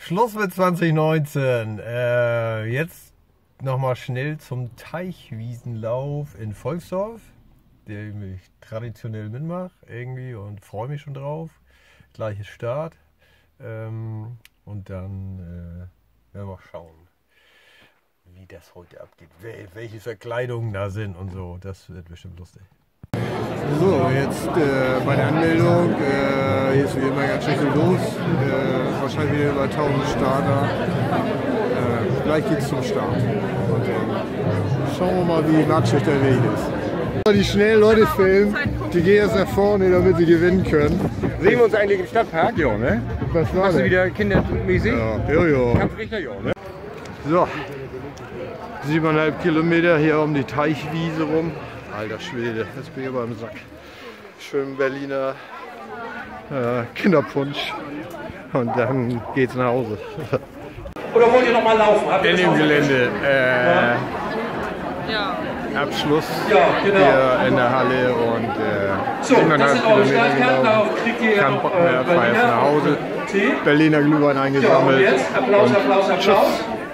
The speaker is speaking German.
Schluss mit 2019. Jetzt nochmal schnell zum Teichwiesenlauf in Volksdorf, den ich traditionell mitmache irgendwie und freue mich schon drauf. Gleiches Start. Und dann werden wir schauen, wie das heute abgeht, welche Verkleidungen da sind und so. Das wird bestimmt lustig. So, jetzt bei der Anmeldung, hier ist wie immer ganz schön viel los, wahrscheinlich wieder über 1000 Starter. Gleich geht's zum Start. Und schauen wir mal, wie matschig der Weg ist. Die schnellen Leute filmen, die gehen jetzt nach vorne, damit sie gewinnen können. Sehen wir uns eigentlich im Stadtpark? Ja, ne? Was war Machst du das? wieder kindermäßig? Ja. Kampfrichter, ja, ne? So, 7,5 Kilometer hier um die Teichwiese rum. Alter Schwede, jetzt bin ich aber im Sack. Schön Berliner Kinderpunsch und dann geht's nach Hause. Oder wollt ihr noch mal laufen? In dem Gelände Abschluss genau. hier in der Halle und 7,5 Kilometer gelaufen. Kein Bock mehr, fahr jetzt nach Hause. Berliner Glühwein eingesammelt. Applaus. Tschüss.